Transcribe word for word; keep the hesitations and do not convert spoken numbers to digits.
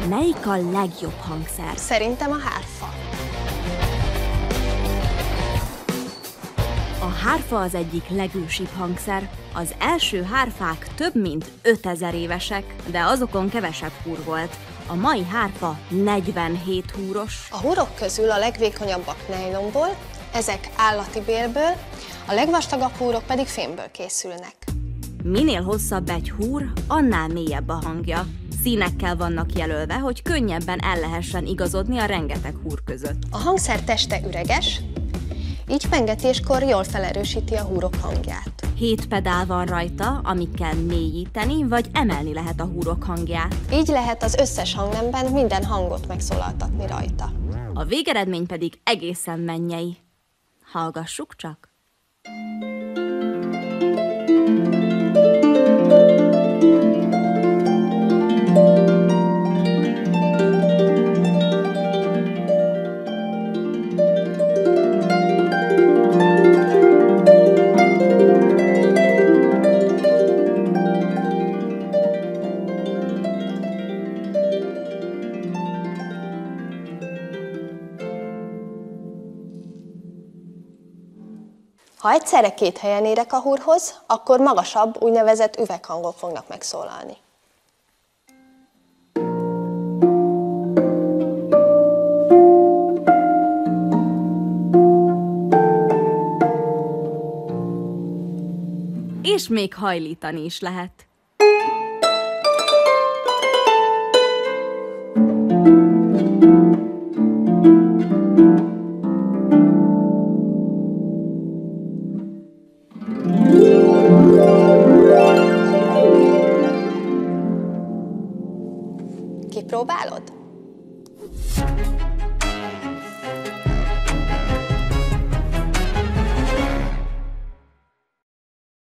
Melyik a legjobb hangszer? Szerintem a hárfa. A hárfa az egyik legősibb hangszer. Az első hárfák több mint ötezer évesek, de azokon kevesebb húr volt. A mai hárfa negyvenhét húros. A húrok közül a legvékonyabbak nejlonból, ezek állati bélből, a legvastagabb húrok pedig fémből készülnek. Minél hosszabb egy húr, annál mélyebb a hangja. Színekkel vannak jelölve, hogy könnyebben el lehessen igazodni a rengeteg húr között. A hangszer teste üreges, így pengetéskor jól felerősíti a húrok hangját. Hét pedál van rajta, amikkel mélyíteni vagy emelni lehet a húrok hangját. Így lehet az összes hangnemben minden hangot megszólaltatni rajta. A végeredmény pedig egészen mennyei. Hallgassuk csak! Ha egyszerre két helyen érek a húrhoz, akkor magasabb, úgynevezett üveghangok fognak megszólalni. És még hajlítani is lehet. Kipróbálod?